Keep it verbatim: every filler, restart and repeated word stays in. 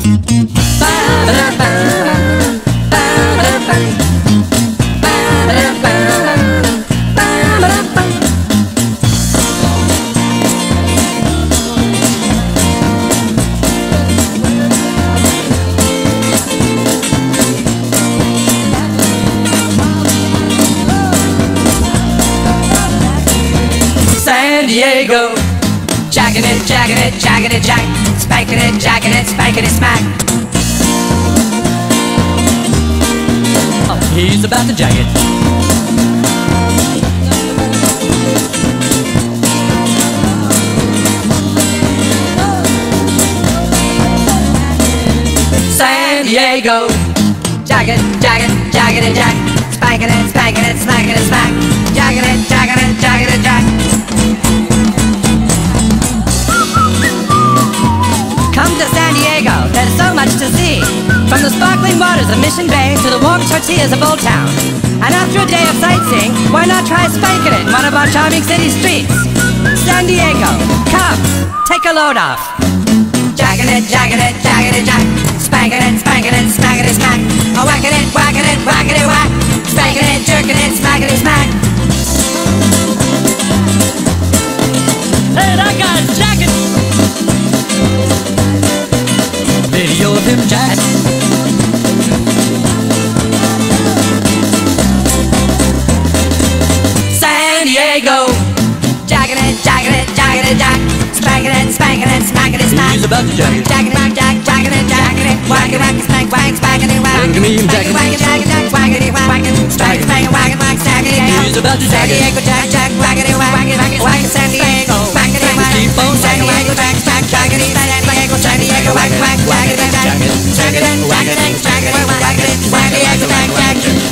San Diego, jacking it, jacking it, jacking it, jack, spanking it, jacking it, spanking it, smack. Oh, he's about to jack it. San Diego, jacking it, jacking it, jacking it, jack, spanking it, spanking it, smacking it, smack, jacking it, jacking it, jacking it, jack. Come to San Diego, there's so much to see. From the sparkling waters of Mission Bay to the warm tortillas of Old Town. And after a day of sightseeing, why not try spanking it in one of our charming city streets? San Diego, come, take a load off. Jacking it, jacking it, jacking it, jack, spanking it, spanking it, smacking it, smack. Oh, whacking it, whacking it, whacking it, whack, spanking it, jerking it, smacking it, smack. Hey, that guy's jacking. Video of him jack. San Diego, jacking it, jacking it, jacking it, jack, spanking it, spanking it, smacking it, smack. He's about to jack it. Jacking it, jack, jacking it, jacking it, whacking, whacking, spank, whack, spanking it, whack. Look at me, I'm jacking. Whacking, whacking, jacking, whacking, whacking, spanking, spanking, whacking, whack, stacking it. He's about to San jack it. Diego, jack, jack, whacking it, whacking, whacking, whacking, San Diego, whacking it, whacking, Keep on San Diego, jack, jack, jacking it, San Diego, San Diego, whack, whack, whacking it, jack, Jack it, jack it, jack it, jack it, whack it, whack it, San Diego, jack, jack.